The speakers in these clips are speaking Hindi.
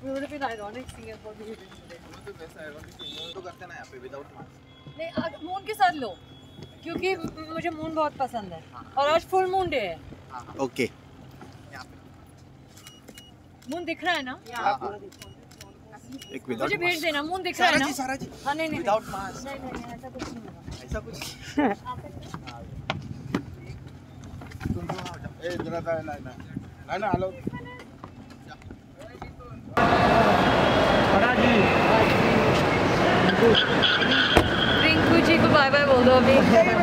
would have been ironic seeing her for the hidden today. तो वैसा ironic मून तो करते ना यहाँ पे विदाउट मास्क। नहीं मून के साथ लो, क्योंकि मुझे मून बहुत पसंद है और आज फुल मून डे है। ओके। मून दिख रहा है ना? एक विदाउट मुझे भेज देना, मून दिख रहा है ना? सारा जी। हाँ नहीं विदाउट मास्क। नहीं ऐसा कुछ नहीं होगा। ऐसा कुछ। तुम तो आओ जाओ। ए जरा सा ना हेलो। रिंकू जी को बाय बाय बोल दो अभी।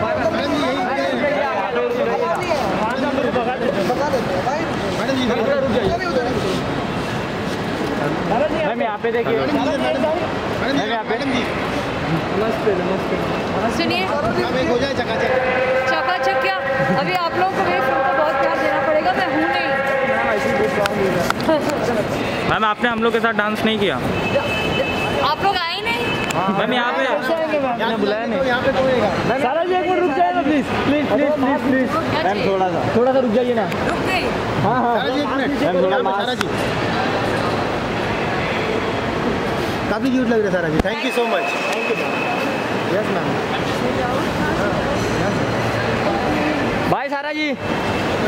मैम यहाँ पे देखिए, मैम यहाँ पे नमस्ते नमस्ते। सुनिए हो जाए चकाचक क्या, अभी आप लोगों को मेरे फिल्म को बहुत प्यार देना पड़ेगा, मैं हूँ नहीं। मैम आपने हम लोग के साथ डांस नहीं किया, आप लोग आए नहीं। मैम यहाँ पे आपने बुलाया नहीं। यहाँ पे कोई सारा जी एक मिनट रुक जाए ना please please please please please. Ma'am थोड़ा सा रुक जाइए ना। रुक गई। हाँ हाँ सारा जी एक मिनट। मैम थोड़ा सारा जी काफी क्यूट लग रहा है Sara ji. Thank you so much. Thank you. Yes ma'am. Bye Sara ji.